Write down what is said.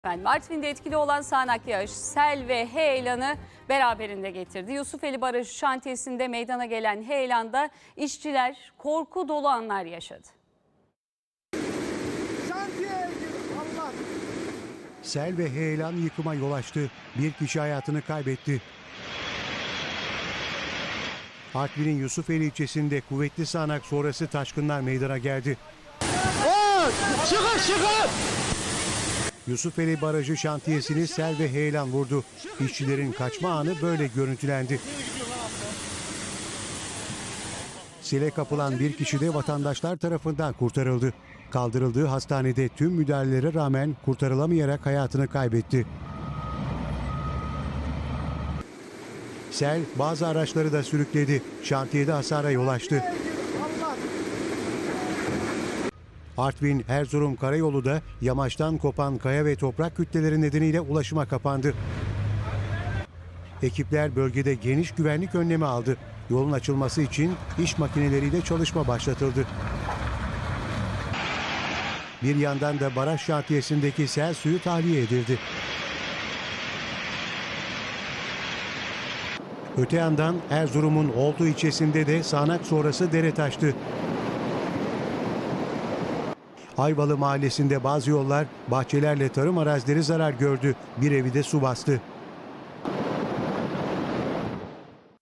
Artvin'de etkili olan sağanak yağış, sel ve heyelanı beraberinde getirdi. Yusufeli Barajı şantiyesinde meydana gelen heyelanda işçiler korku dolu anlar yaşadı. Sel ve heyelan yıkıma yol açtı. Bir kişi hayatını kaybetti. Artvin'in Yusufeli ilçesinde kuvvetli sağanak sonrası taşkınlar meydana geldi. Çıkın! Yusufeli Barajı şantiyesini sel ve heyelan vurdu. İşçilerin kaçma anı böyle görüntülendi. Sele kapılan bir kişi de vatandaşlar tarafından kurtarıldı. Kaldırıldığı hastanede tüm müdahalelere rağmen kurtarılamayarak hayatını kaybetti. Sel bazı araçları da sürükledi. Şantiyede hasara yol açtı. Artvin Erzurum Karayolu da yamaçtan kopan kaya ve toprak kütleleri nedeniyle ulaşıma kapandı. Ekipler bölgede geniş güvenlik önlemi aldı. Yolun açılması için iş makineleriyle çalışma başlatıldı. Bir yandan da baraj şantiyesindeki sel suyu tahliye edildi. Öte yandan Erzurum'un Oltu ilçesinde de sağanak sonrası dere taştı. Ayvalı mahallesinde bazı yollar, bahçelerle tarım arazileri zarar gördü. Bir evi de su bastı.